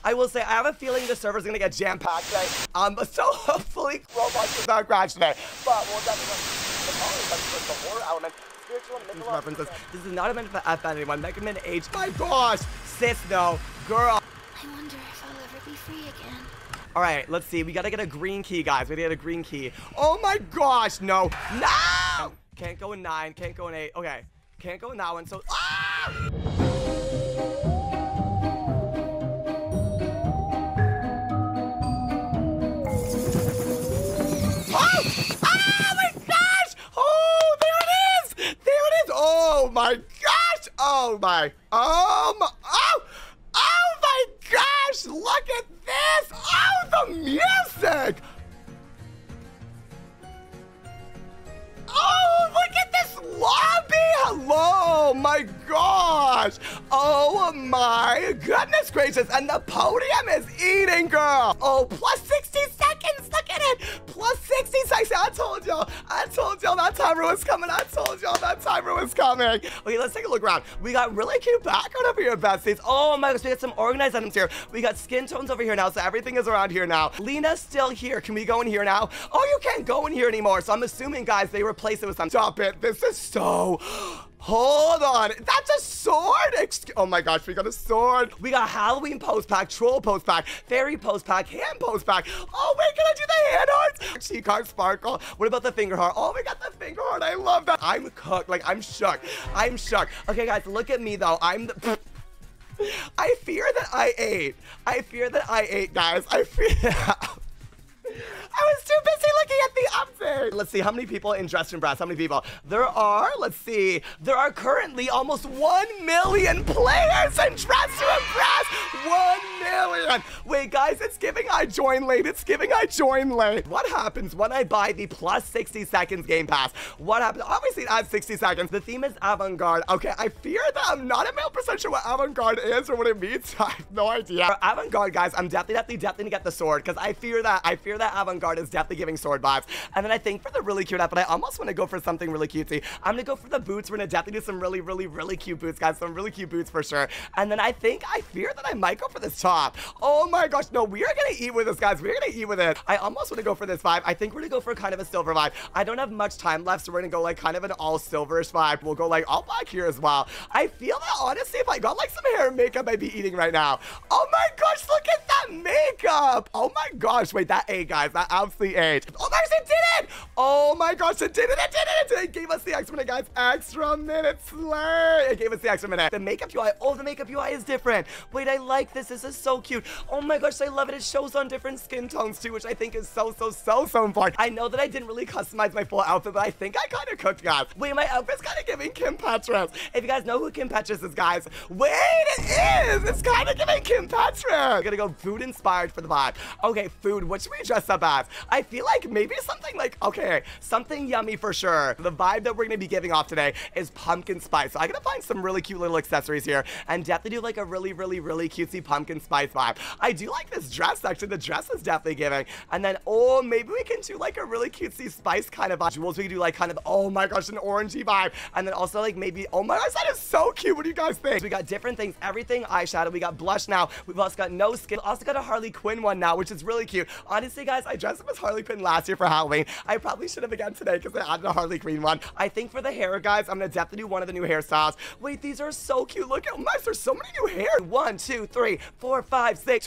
I will say, I have a feeling the server's gonna get jam-packed today. So hopefully Roblox does not crash today. But we'll definitely the horror element. References. This is not a meant for F anyone. Mega Man H. My gosh, sis, no, girl. I wonder if I'll ever be free again. All right, let's see. We gotta get a green key, guys. We gotta get a green key. Oh my gosh, no, no! Can't go in 9. Can't go in 8. Okay, can't go in that one. So, ah! Oh my gosh! Oh my gosh! Look at this! Oh, the music! Oh, look at this lobby! Hello, my gosh! Oh my goodness gracious! And the podium is eating, girl! Oh, plus 60 seconds! Look at it! Plus 60 seconds! I told y'all that timer was coming! I told y'all that timer was coming! Okay, let's take a look around. We got really cute background over here, besties. Oh my gosh, we got some organized items here. We got skin tones over here now, so everything is around here now. Lena's still here. Can we go in here now? Oh, you can't go in here anymore, so I'm assuming, guys, they replaced it with some. Stop it. This is so... Hold on. That's a sword. Oh my gosh, we got a sword. We got Halloween post pack, troll post pack, fairy post pack, hand post pack. Oh wait, can I do the hand hearts? Cheek heart sparkle. What about the finger heart? Oh, we got the finger heart. I love that. I'm cooked. Like, I'm shook. I'm shook. Okay, guys, look at me though. I'm the... I fear that I ate. I fear that I ate, guys. I fear... I was too busy looking at the update. Let's see, how many people in Dressed in Brass? How many people? There are, let's see, there are currently almost 1 million players in Dressed in Brass. 1 million. Wait, guys, it's giving I join late. It's giving I join late. What happens when I buy the plus 60 seconds Game Pass? What happens? Obviously, it adds 60 seconds. The theme is avant-garde. Okay, I fear that I'm not a male percent sure what avant-garde is or what it means. I have no idea. For avant-garde, guys, I'm definitely gonna get the sword because I fear that avant-garde is definitely giving sword vibes. And then I think for the really cute outfit, I almost want to go for something really cutesy. I'm gonna go for the boots. We're gonna definitely do some really cute boots, guys. Some really cute boots for sure. And then I fear that I might go for this top. Oh my gosh, no, we are gonna eat with this, guys. We're gonna eat with it. I almost want to go for this vibe. I think we're gonna go for kind of a silver vibe. I don't have much time left, so we're gonna go like kind of an all silverish vibe. We'll go like all black here as well. I feel that honestly, if I got like some hair and makeup, I'd be eating right now. Oh my gosh, look at that makeup. Oh my gosh, wait, that ate, guys. That absolutely ate. Oh my gosh, it did it! Oh my gosh, it did it! It did it! It gave us the extra minute, guys. Extra minute, slay! It gave us the extra minute. The makeup UI. Oh, the makeup UI is different. Wait, I like this. This is so cute. Oh my gosh, I love it. It shows on different skin tones too, which I think is so important. I know that I didn't really customize my full outfit, but I think I kind of cooked, guys. Wait, my outfit's kind of giving Kim Petras. If you guys know who Kim Petras is, guys, wait, it is! It's kind of giving Kim Petras. We're gonna go food inspired for the vibe. Okay, food. What should we dress up as? I feel like maybe something like, okay, something yummy for sure. The vibe that we're gonna be giving off today is pumpkin spice. So I'm gonna find some really cute little accessories here and definitely do like a really cutesy pumpkin spice vibe. I do like this dress, actually. The dress is definitely giving. And then, oh, maybe we can do like a really cutesy spice kind of vibe. Jewels, we can do like kind of, oh my gosh, an orangey vibe. And then also like maybe, oh my gosh, that is so cute. What do you guys think? So we got different things, everything eyeshadow. We got blush now. We've also got no skin. Also got a Harley Quinn one now, which is really cute. Honestly, guys, I dressed up as Harley Quinn last year for Halloween. I probably should have again today because I added a Harley Quinn one. I think for the hair, guys, I'm gonna definitely do one of the new hairstyles. Wait, these are so cute. Look at my, there's so many new hair. 1, 2, 3, 4, 5, 6,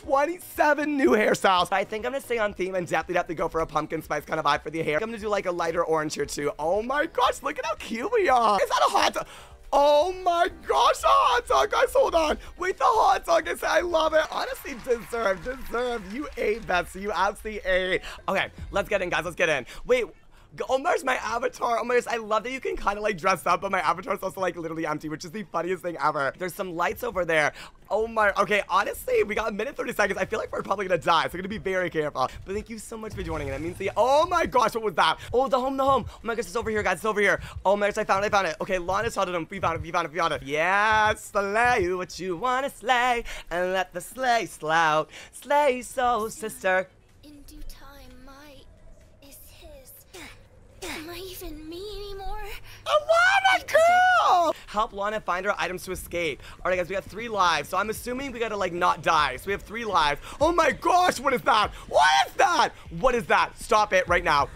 27 new hairstyles. I think I'm gonna stay on theme and definitely have to go for a pumpkin spice kind of vibe for the hair. I'm gonna do like a lighter orange here too. Oh my gosh, look at how cute we are. Is that a hot dog? Oh my gosh, a hot dog, guys, hold on. Wait, the hot dog, I love it. Honestly, deserve. You ate, Betsy, you absolutely ate. Okay, let's get in, guys, let's get in. Wait. Oh, there's my avatar. Oh my gosh, I love that you can kind of like dress up, but my avatar is also like literally empty, which is the funniest thing ever. There's some lights over there. Oh my, okay, honestly, we got a minute 30 seconds. I feel like we're probably gonna die, so we're gonna be very careful. But thank you so much for joining. That means the, oh my gosh, what was that? Oh, the home. Oh my gosh, it's over here, guys, it's over here. Oh my gosh, I found it. Okay, Lana told them, we found it. Yeah, slay what you wanna slay, and let the sleigh slout. Slay so, sister. In due time, my is his. Am I even me anymore? Oh, what? Cool! help Lana find her items to escape. All right, guys, we got 3 lives. So I'm assuming we gotta, like, not die. So we have 3 lives. Oh my gosh, what is that? What is that? What is that? Stop it right now.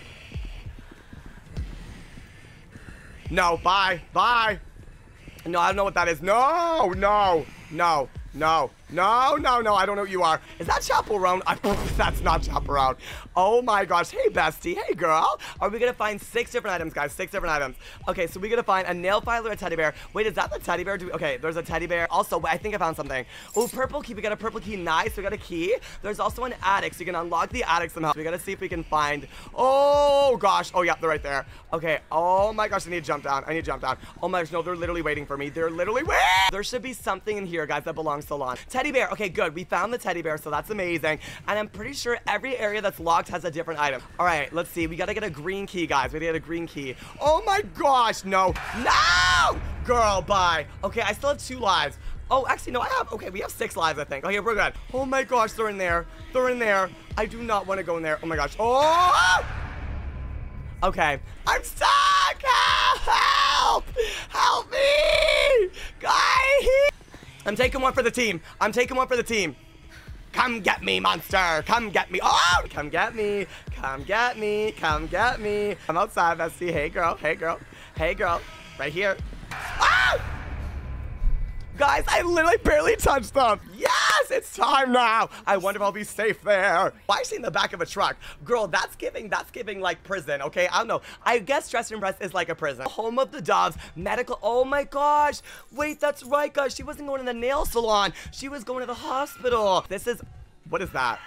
No, bye. Bye. No, I don't know what that is. No, no, no. No, no, no, no, I don't know what you are. Is that Chaperone? That's not Chaperone. Oh my gosh. Hey, bestie. Hey, girl. Are we gonna find 6 different items, guys? 6 different items. Okay, so we gotta find a nail file or a teddy bear. Wait, is that the teddy bear? Okay, there's a teddy bear. Also, I think I found something. Oh, purple key. We got a purple key. Nice. We got a key. There's also an attic, so you can unlock the attic somehow. We gotta see if we can find. Oh gosh. Oh yeah, they're right there. Okay. Oh my gosh, I need to jump down. I need to jump down. Oh my gosh, no, they're literally waiting for me. They're literally waiting. There should be something in here, guys, that belongs to Lana. Teddy bear. Okay, good. We found the teddy bear, so that's amazing. And I'm pretty sure every area that's locked has a different item. All right, let's see. We gotta get a green key, guys. We gotta get a green key. Oh my gosh, no. No! Girl, bye. Okay, I still have 2 lives. Oh, actually, no, okay, we have 6 lives, I think. Okay, we're good. Oh my gosh, they're in there. They're in there. I do not want to go in there. Oh my gosh. Oh! Okay, I'm stuck! Help! Help me! Guys! I'm taking one for the team. I'm taking one for the team. Come get me, monster. Come get me. Oh, come get me. Come get me. Come get me. I'm outside, bestie. Hey, girl. Hey, girl. Hey, girl. Right here. Ah! Guys, I literally barely touched them. Yes, it's time now. I wonder if I'll be safe there. Why is she in the back of a truck? Girl, that's giving like prison, okay? I don't know. I guess Dresden Press is like a prison. Home of the Doves, medical. Oh my gosh. Wait, that's right, guys. She wasn't going to the nail salon. She was going to the hospital. This is, what is that?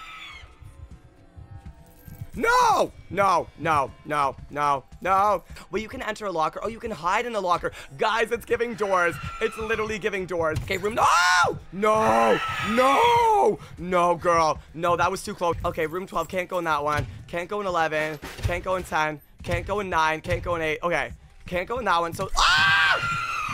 No! No, no, no, no, no. Well, you can enter a locker. Oh, you can hide in a locker. Guys, it's giving doors. It's literally giving doors. Okay, room. No! No! No! No, girl. No, that was too close. Okay, room 12. Can't go in that one. Can't go in 11. Can't go in 10. Can't go in 9. Can't go in 8. Okay. Can't go in that one. So. Ah!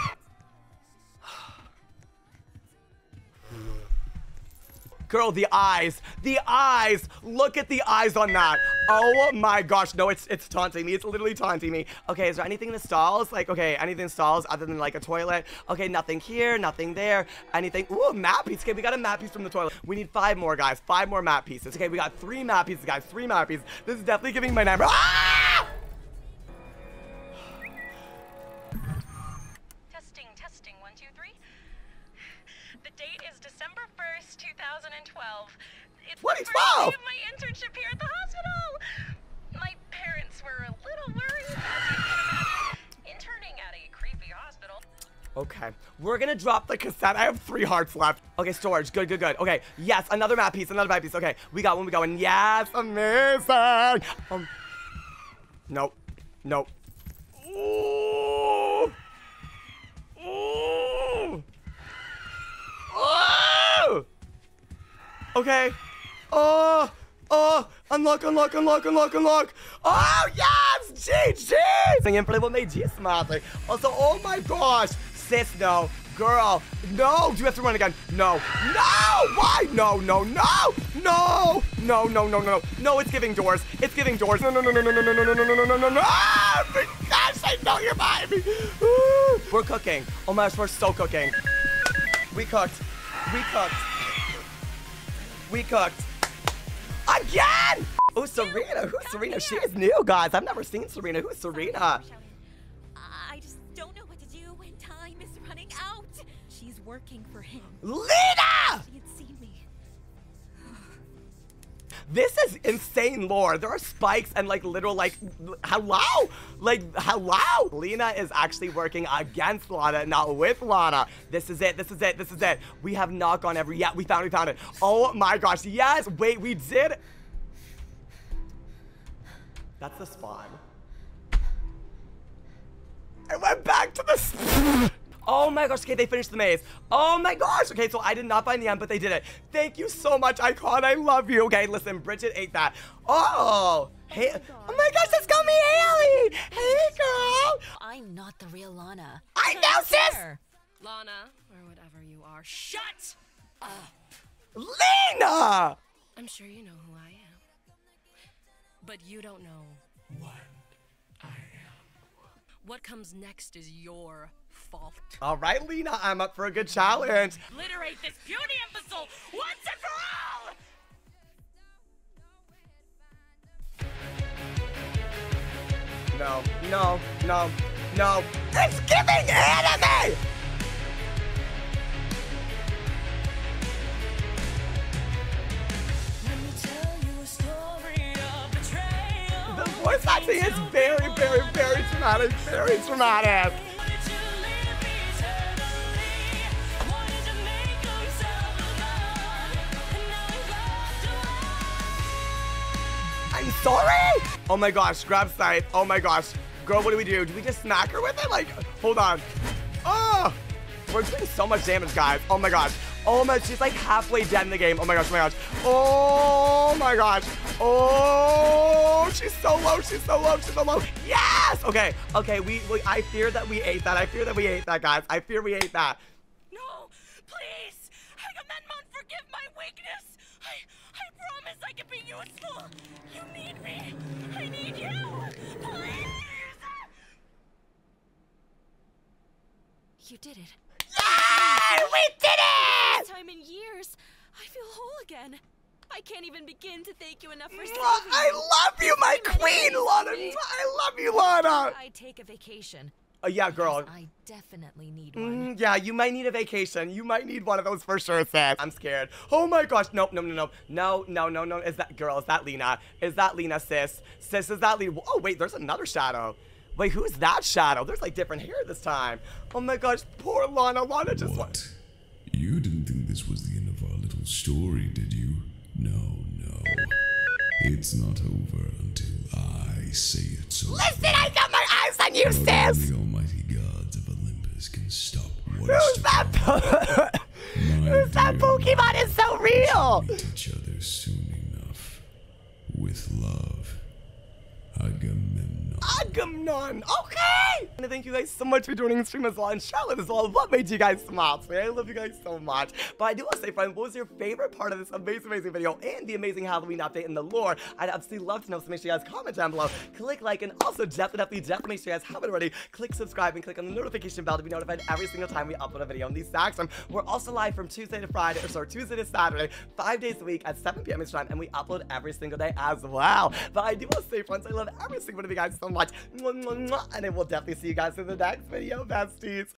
Girl, the eyes. The eyes. Look at the eyes on that. Oh my gosh. No, it's taunting me. It's literally taunting me. Okay, is there anything in the stalls? Like, okay, anything in the stalls other than like a toilet? Okay, nothing here, nothing there. Anything? Ooh, a map piece. Okay, we got a map piece from the toilet. We need 5 more, guys. 5 more map pieces. Okay, we got 3 map pieces, guys. 3 map pieces. This is definitely giving my number. Ah! Testing. 1, 2, 3. The date is December 1st, 2012. It's 2012? the first day of my internship here at the hospital. My parents were a little worried, as you can imagine, interning at a creepy hospital. Okay, we're gonna drop the cassette. I have 3 hearts left. Okay, storage. Good. Okay, yes, another map piece. Okay, we got one. Yes, amazing. Nope. Ooh. Oh! Okay. Unlock. Oh, yes! GG! Singing play what made you smart. Also, oh my gosh. Sis, no. Girl, no. Do you have to run again? No. Why? No. No, it's giving doors. No. Gosh, I know you're behind me. We're cooking. Oh my gosh, we're so cooking. We cooked. Again! Oh, Serena. Who's Serena? She is new, guys. I've never seen Serena. Who's Serena? I just don't know what to do when time is running out. She's working for him. Lena! She had seen me. This is insane lore. There are spikes and like literal like, hello? Lena is actually working against Lana, not with Lana. This is it. We have not gone every, yeah, we found it. Oh my gosh, yes, wait, we did. That's the spawn. I went back to the oh my gosh, okay, they finished the maze. Oh my gosh, okay, so I did not find the end, but they did it. Thank you so much, Icon, I love you. Okay, listen, Bridget ate that. Oh, hey, oh my gosh, let's go meet Haley. Hey, girl. I'm not the real Lana. I know, sis. Lana, or whatever you are, shut up! Lena! I'm sure you know who I am. But you don't know what I am. What comes next is your fault. All right, Lena, I'm up for a good challenge. Obliterate this puny imbecile once and for all! No, no, no, no. It's giving anime! The voice acting is very, very, very dramatic. Very dramatic. I'm sorry? Oh my gosh, grab scythe. Oh my gosh. Girl, what do we do? Do we just smack her with it? Like, hold on. Oh! We're doing so much damage, guys. Oh my gosh. Oh my, she's like halfway dead in the game. Oh my gosh, oh my gosh. Oh my gosh. Oh, she's so low, she's so low, she's so low. Yes! Okay, okay, I fear that we ate that. I fear that we ate that, guys. I fear we ate that. No, please! Agamemnon, forgive my weakness! I promise I can be useful! You need me! I need you! Please! You did it. Yeah! We did it! First time in years, I feel whole again. I can't even begin to thank you enough for saving I love you, my queen, Lana. I love you, Lana. I take a vacation. Yeah, girl. I definitely need one. Yeah, you might need a vacation. You might need one of those for sure, sis. I'm scared. Oh my gosh. Nope, no, no, no. No, no, no, no. Is that, girl, is that Lena? Is that Lena, sis? Sis, is that Lena? Oh, wait, there's another shadow. Wait, who's that shadow? There's like different hair this time. Oh my gosh, poor Lana. Lana just What? You didn't think this was the end of our little story, did you? No, no. It's not over until I say it's over. Listen, I got my eyes on you, sis. The almighty gods of Olympus can stop what Who's that? Who's that Pokemon? Is so real. Meet each other soon enough. With love. Agamemnon. Agamemnon. Okay. And thank you guys so much for joining the stream as well. And Charlotte as well. What made you guys smile today? I love you guys so much. But I do want to say, friends, what was your favorite part of this amazing, amazing video and the amazing Halloween update in the lore? I'd absolutely love to know. So make sure you guys comment down below, click like, and also definitely make sure you guys haven't already, click subscribe and click on the notification bell to be notified every single time we upload a video on these stacks. We're also live from Tuesday to Friday, or sorry, Tuesday to Saturday, 5 days a week at 7 p.m. Eastern time, and we upload every single day as well. But I do want to say, friends, I love every single one of you guys so much. And I will definitely see you guys in the next video, besties.